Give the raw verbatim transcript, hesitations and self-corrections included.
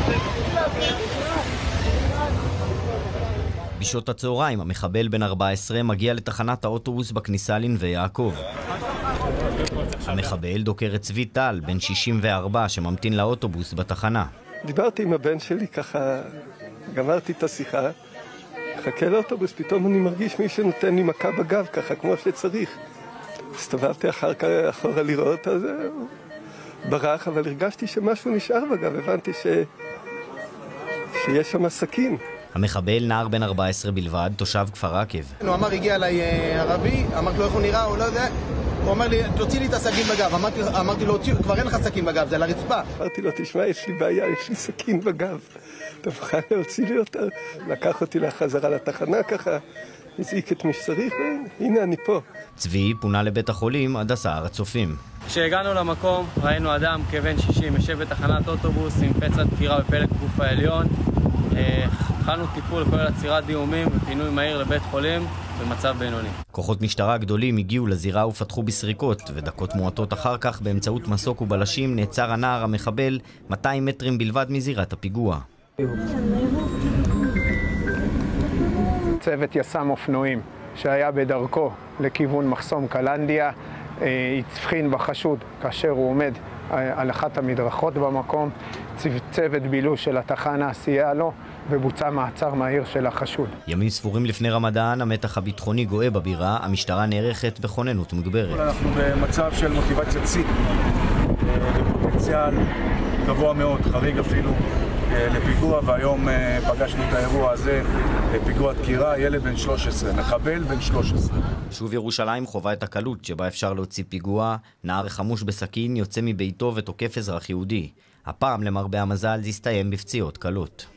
בשעות הצהריים המחבל בן ארבע עשרה מגיע לתחנת האוטובוס בכניסה לנווה יעקב. המחבל דוקר את צבי טל, בן שישים וארבע, שממתין לאוטובוס בתחנה. דיברתי עם הבן שלי ככה, גמרתי את השיחה, חכה לאוטובוס, פתאום אני מרגיש מי שנותן לי מכה בגב ככה, כמו שצריך. הסתובבתי אחר כך אחורה לראות, אז הוא ברח, אבל הרגשתי שמשהו נשאר בגב, הבנתי ש... שיש שם סכין. המחבל נער בן ארבע עשרה בלבד, תושב כפר עקב. הוא אמר, הגיע אליי ערבי, אמרתי לו איך הוא נראה, הוא לא יודע, הוא אומר לי, תוציא לי את הסכין בגב. אמרתי, אמרתי לו, כבר אין לך סכין בגב, זה על הרצפה. אמרתי לו, תשמע, יש לי בעיה, יש לי סכין בגב. אתה מוכן להוציא לי אותה? לקח אותי לחזרה לתחנה ככה, הזעיק את מי שצריך, והנה אני פה. צבי פונה לבית החולים הדסה הר הצופים. כשהגענו למקום, ראינו אדם כבן שישים יושב בתחנת אוטובוס עם פצע דקירה בפלג גוף העליון. התחלנו טיפול כולל עצירת דיומים ופינוי מהיר לבית חולים במצב בינוני. כוחות משטרה גדולים הגיעו לזירה ופתחו בסריקות, ודקות מועטות אחר כך באמצעות מסוק ובלשים נעצר הנער המחבל מאתיים מטרים בלבד מזירת הפיגוע. צוות יס"מ אופנועים שהיה בדרכו לכיוון מחסום קלנדיה הצפין בחשוד כאשר הוא עומד על אחת המדרכות במקום. צוות בילוש של התחנה סייע לו ובוצע מעצר מהיר של החשוד. ימים ספורים לפני רמדאן המתח הביטחוני גואה בבירה, המשטרה נערכת בכוננות מוגברת. אנחנו במצב של מוטיבציית שיא, בפוטנציאל גבוה מאוד, חריג אפילו לפיגוע, והיום פגשנו את האירוע הזה, פיגוע דקירה, ילד בן שלוש עשרה, מחבל בן שלוש עשרה. שוב ירושלים חובה את הקלות שבה אפשר להוציא פיגוע. נער חמוש בסכין יוצא מביתו ותוקף אזרח יהודי. הפעם למרבה המזל זה הסתיים בפציעות קלות.